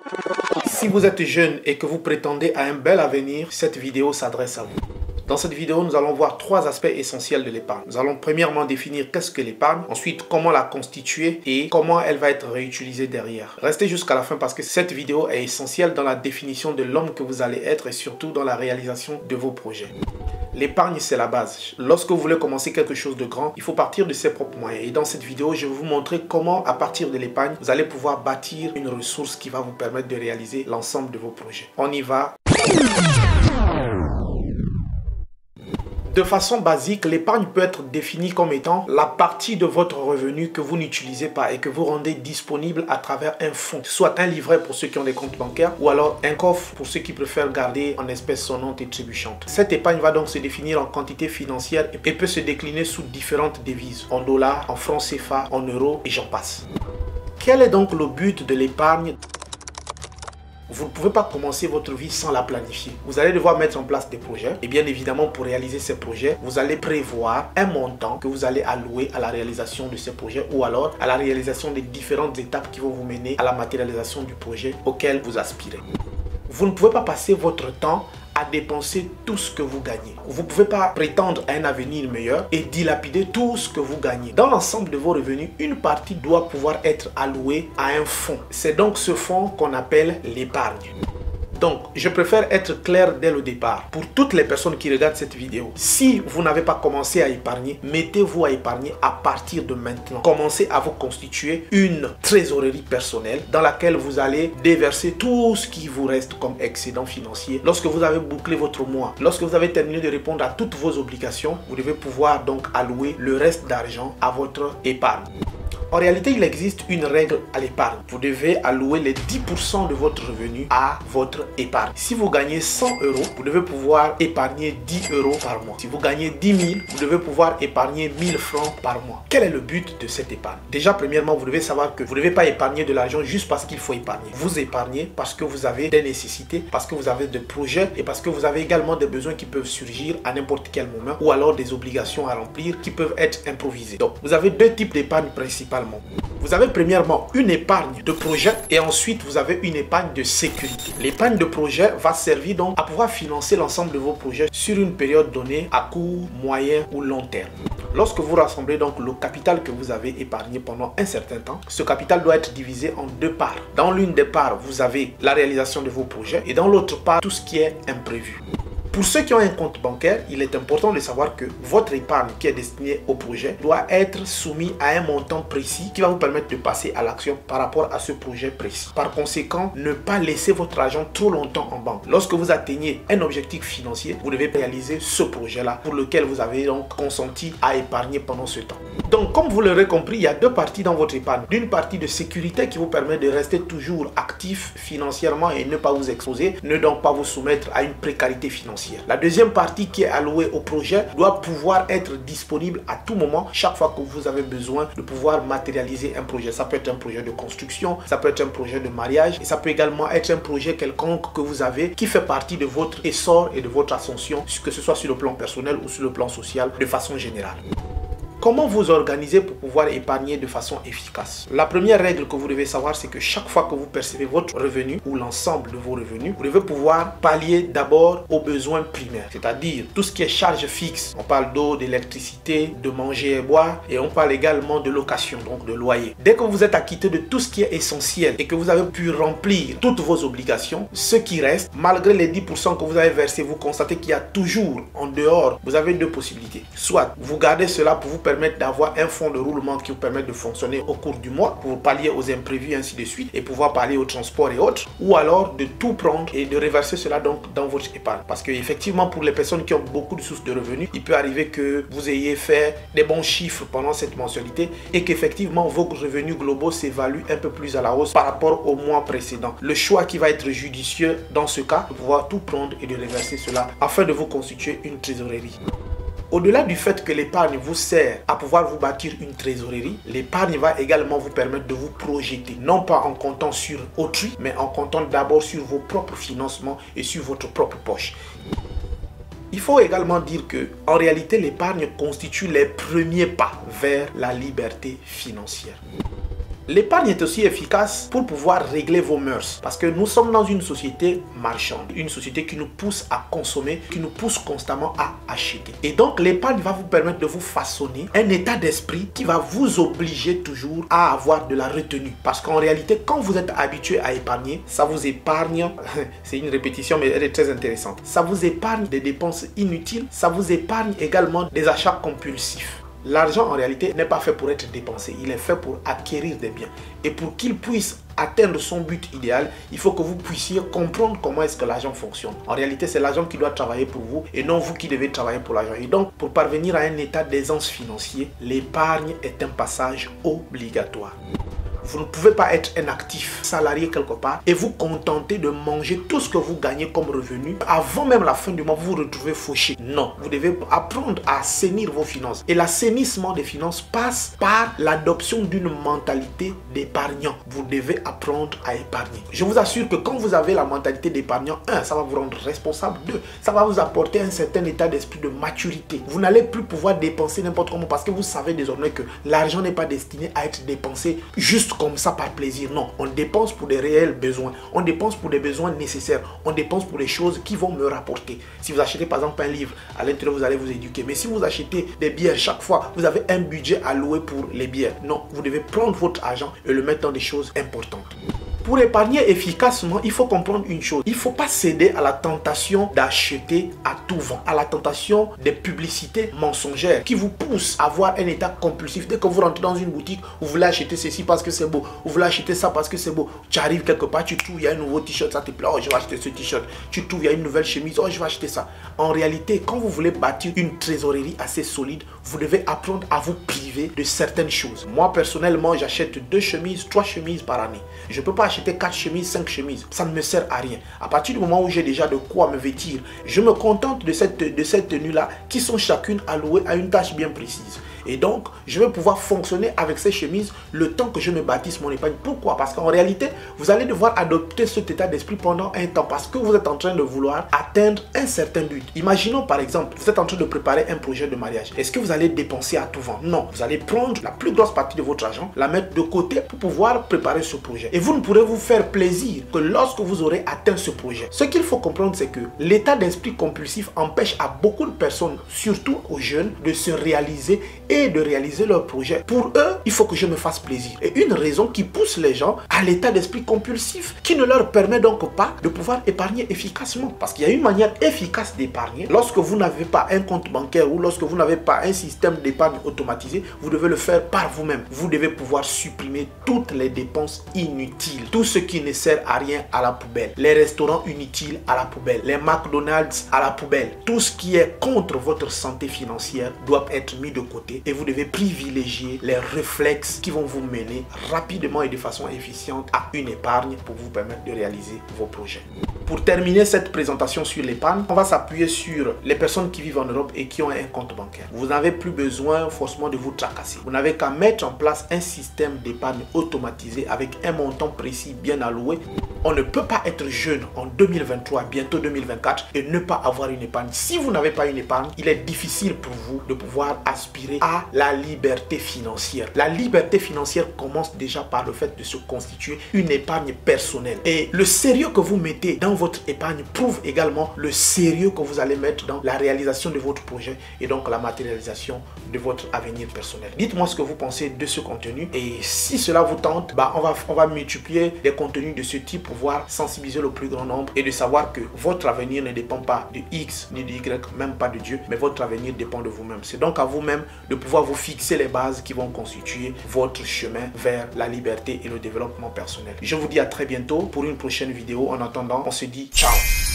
Si vous êtes jeune et que vous prétendez à un bel avenir, cette vidéo s'adresse à vous. Dans cette vidéo, nous allons voir trois aspects essentiels de l'épargne. Nous allons premièrement définir qu'est-ce que l'épargne, ensuite comment la constituer et comment elle va être réutilisée derrière. Restez jusqu'à la fin parce que cette vidéo est essentielle dans la définition de l'homme que vous allez être et surtout dans la réalisation de vos projets. L'épargne, c'est la base. Lorsque vous voulez commencer quelque chose de grand, il faut partir de ses propres moyens. Et dans cette vidéo, je vais vous montrer comment, à partir de l'épargne, vous allez pouvoir bâtir une ressource qui va vous permettre de réaliser l'ensemble de vos projets. On y va. De façon basique, l'épargne peut être définie comme étant la partie de votre revenu que vous n'utilisez pas et que vous rendez disponible à travers un fonds, soit un livret pour ceux qui ont des comptes bancaires ou alors un coffre pour ceux qui préfèrent garder en espèces sonnantes et trébuchantes. Cette épargne va donc se définir en quantité financière et peut se décliner sous différentes devises, en dollars, en francs CFA, en euros et j'en passe. Quel est donc le but de l'épargne ? Vous ne pouvez pas commencer votre vie sans la planifier. Vous allez devoir mettre en place des projets. Et bien évidemment, pour réaliser ces projets, vous allez prévoir un montant que vous allez allouer à la réalisation de ces projets ou alors à la réalisation des différentes étapes qui vont vous mener à la matérialisation du projet auquel vous aspirez. Vous ne pouvez pas passer votre temps à dépenser tout ce que vous gagnez. Vous ne pouvez pas prétendre à un avenir meilleur et dilapider tout ce que vous gagnez. Dans l'ensemble de vos revenus, une partie doit pouvoir être allouée à un fonds. C'est donc ce fonds qu'on appelle l'épargne. Donc, je préfère être clair dès le départ. Pour toutes les personnes qui regardent cette vidéo, si vous n'avez pas commencé à épargner, mettez-vous à épargner à partir de maintenant. Commencez à vous constituer une trésorerie personnelle dans laquelle vous allez déverser tout ce qui vous reste comme excédent financier. Lorsque vous avez bouclé votre mois, lorsque vous avez terminé de répondre à toutes vos obligations, vous devez pouvoir donc allouer le reste d'argent à votre épargne. En réalité, il existe une règle à l'épargne. Vous devez allouer les 10% de votre revenu à votre épargne. Si vous gagnez 100 €, vous devez pouvoir épargner 10 € par mois. Si vous gagnez 10 000, vous devez pouvoir épargner 1000 francs par mois. Quel est le but de cette épargne? Déjà, premièrement, vous devez savoir que vous ne devez pas épargner de l'argent juste parce qu'il faut épargner. Vous épargnez parce que vous avez des nécessités, parce que vous avez des projets et parce que vous avez également des besoins qui peuvent surgir à n'importe quel moment ou alors des obligations à remplir qui peuvent être improvisées. Donc, vous avez deux types d'épargne principalement. Vous avez premièrement une épargne de projet et ensuite vous avez une épargne de sécurité. L'épargne de projet va servir donc à pouvoir financer l'ensemble de vos projets sur une période donnée à court, moyen ou long terme. Lorsque vous rassemblez donc le capital que vous avez épargné pendant un certain temps, ce capital doit être divisé en deux parts. Dans l'une des parts, vous avez la réalisation de vos projets et dans l'autre part, tout ce qui est imprévu. Pour ceux qui ont un compte bancaire, il est important de savoir que votre épargne qui est destinée au projet doit être soumise à un montant précis qui va vous permettre de passer à l'action par rapport à ce projet précis. Par conséquent, ne pas laisser votre argent trop longtemps en banque. Lorsque vous atteignez un objectif financier, vous devez réaliser ce projet-là pour lequel vous avez donc consenti à épargner pendant ce temps. Donc, comme vous l'aurez compris, il y a deux parties dans votre épargne. D'une partie de sécurité qui vous permet de rester toujours actif financièrement et ne pas vous exposer, ne donc pas vous soumettre à une précarité financière. La deuxième partie qui est allouée au projet doit pouvoir être disponible à tout moment, chaque fois que vous avez besoin de pouvoir matérialiser un projet. Ça peut être un projet de construction, ça peut être un projet de mariage et ça peut également être un projet quelconque que vous avez qui fait partie de votre essor et de votre ascension, que ce soit sur le plan personnel ou sur le plan social de façon générale. Comment vous organiser pour pouvoir épargner de façon efficace? La première règle que vous devez savoir, c'est que chaque fois que vous percevez votre revenu ou l'ensemble de vos revenus, vous devez pouvoir pallier d'abord aux besoins primaires, c'est-à-dire tout ce qui est charges fixes. On parle d'eau, d'électricité, de manger et boire et on parle également de location, donc de loyer. Dès que vous êtes acquitté de tout ce qui est essentiel et que vous avez pu remplir toutes vos obligations, ce qui reste, malgré les 10% que vous avez versés, vous constatez qu'il y a toujours en dehors, vous avez deux possibilités. Soit vous gardez cela pour vous permettre d'avoir un fonds de roulement qui vous permet de fonctionner au cours du mois pour pallier aux imprévus ainsi de suite et pouvoir pallier au transport et autres, ou alors de tout prendre et de reverser cela donc dans votre épargne. Parce que effectivement pour les personnes qui ont beaucoup de sources de revenus, il peut arriver que vous ayez fait des bons chiffres pendant cette mensualité et qu'effectivement vos revenus globaux s'évaluent un peu plus à la hausse par rapport au mois précédent. Le choix qui va être judicieux dans ce cas, de pouvoir tout prendre et de reverser cela afin de vous constituer une trésorerie. Au-delà du fait que l'épargne vous sert à pouvoir vous bâtir une trésorerie, l'épargne va également vous permettre de vous projeter, non pas en comptant sur autrui, mais en comptant d'abord sur vos propres financements et sur votre propre poche. Il faut également dire que, en réalité, l'épargne constitue les premiers pas vers la liberté financière. L'épargne est aussi efficace pour pouvoir régler vos mœurs. Parce que nous sommes dans une société marchande, une société qui nous pousse à consommer, qui nous pousse constamment à acheter. Et donc l'épargne va vous permettre de vous façonner un état d'esprit qui va vous obliger toujours à avoir de la retenue. Parce qu'en réalité, quand vous êtes habitué à épargner, ça vous épargne, c'est une répétition mais elle est très intéressante, ça vous épargne des dépenses inutiles, ça vous épargne également des achats compulsifs. L'argent en réalité n'est pas fait pour être dépensé, il est fait pour acquérir des biens. Et pour qu'il puisse atteindre son but idéal, il faut que vous puissiez comprendre comment est-ce que l'argent fonctionne. En réalité, c'est l'argent qui doit travailler pour vous et non vous qui devez travailler pour l'argent. Et donc, pour parvenir à un état d'aisance financier, l'épargne est un passage obligatoire. Vous ne pouvez pas être un actif salarié quelque part et vous contenter de manger tout ce que vous gagnez comme revenu. Avant même la fin du mois, vous vous retrouvez fauché. Non, vous devez apprendre à assainir vos finances. Et l'assainissement des finances passe par l'adoption d'une mentalité d'épargnant. Vous devez apprendre à épargner. Je vous assure que quand vous avez la mentalité d'épargnant, 1, ça va vous rendre responsable. 2, ça va vous apporter un certain état d'esprit de maturité. Vous n'allez plus pouvoir dépenser n'importe comment parce que vous savez désormais que l'argent n'est pas destiné à être dépensé juste comme ça par plaisir. Non, on dépense pour des réels besoins. On dépense pour des besoins nécessaires. On dépense pour des choses qui vont me rapporter. Si vous achetez par exemple un livre, à l'intérieur vous allez vous éduquer. Mais si vous achetez des bières chaque fois, vous avez un budget alloué pour les bières. Non, vous devez prendre votre argent et le mettre dans des choses importantes. Pour épargner efficacement, il faut comprendre une chose. Il ne faut pas céder à la tentation d'acheter à tout vent, à la tentation des publicités mensongères qui vous poussent à avoir un état compulsif. Dès que vous rentrez dans une boutique, vous voulez acheter ceci parce que c'est beau, vous voulez acheter ça parce que c'est beau. Tu arrives quelque part, tu trouves, il y a un nouveau t-shirt, ça te plaît, oh je vais acheter ce t-shirt. Tu trouves, il y a une nouvelle chemise, oh je vais acheter ça. En réalité, quand vous voulez bâtir une trésorerie assez solide, vous devez apprendre à vous priver de certaines choses. Moi, personnellement, j'achète 2 chemises, 3 chemises par année. Je ne peux pas acheter 4 chemises, 5 chemises. Ça ne me sert à rien. À partir du moment où j'ai déjà de quoi me vêtir, je me contente de cette tenue-là qui sont chacune allouées à une tâche bien précise. Et donc, je vais pouvoir fonctionner avec ces chemises le temps que je me bâtisse mon épargne. Pourquoi? Parce qu'en réalité, vous allez devoir adopter cet état d'esprit pendant un temps parce que vous êtes en train de vouloir atteindre un certain but. Imaginons par exemple, vous êtes en train de préparer un projet de mariage. Est-ce que vous allez dépenser à tout vent? Non. Vous allez prendre la plus grosse partie de votre argent, la mettre de côté pour pouvoir préparer ce projet. Et vous ne pourrez vous faire plaisir que lorsque vous aurez atteint ce projet. Ce qu'il faut comprendre, c'est que l'état d'esprit compulsif empêche à beaucoup de personnes, surtout aux jeunes, de se réaliser et de réaliser leur projet. Pour eux, il faut que je me fasse plaisir. Et une raison qui pousse les gens à l'état d'esprit compulsif qui ne leur permet donc pas de pouvoir épargner efficacement. Parce qu'il y a une manière efficace d'épargner. Lorsque vous n'avez pas un compte bancaire ou lorsque vous n'avez pas un système d'épargne automatisé, vous devez le faire par vous-même. Vous devez pouvoir supprimer toutes les dépenses inutiles. Tout ce qui ne sert à rien à la poubelle. Les restaurants inutiles à la poubelle. Les McDonald's à la poubelle. Tout ce qui est contre votre santé financière doit être mis de côté. Et vous devez privilégier les réflexes qui vont vous mener rapidement et de façon efficiente à une épargne pour vous permettre de réaliser vos projets. Pour terminer cette présentation sur l'épargne, on va s'appuyer sur les personnes qui vivent en Europe et qui ont un compte bancaire. Vous n'avez plus besoin forcément de vous tracasser. Vous n'avez qu'à mettre en place un système d'épargne automatisé avec un montant précis bien alloué. On ne peut pas être jeune en 2023, bientôt 2024 et ne pas avoir une épargne. Si vous n'avez pas une épargne, il est difficile pour vous de pouvoir aspirer à la liberté financière. La liberté financière commence déjà par le fait de se constituer une épargne personnelle. Et le sérieux que vous mettez dans votre épargne prouve également le sérieux que vous allez mettre dans la réalisation de votre projet et donc la matérialisation de votre avenir personnel. Dites-moi ce que vous pensez de ce contenu et si cela vous tente, on va multiplier des contenus de ce type pour pouvoir sensibiliser le plus grand nombre et de savoir que votre avenir ne dépend pas de X ni de Y, même pas de Dieu, mais votre avenir dépend de vous-même. C'est donc à vous-même de pouvoir vous fixer les bases qui vont constituer votre chemin vers la liberté et le développement personnel. Je vous dis à très bientôt pour une prochaine vidéo. En attendant, on se dit ciao.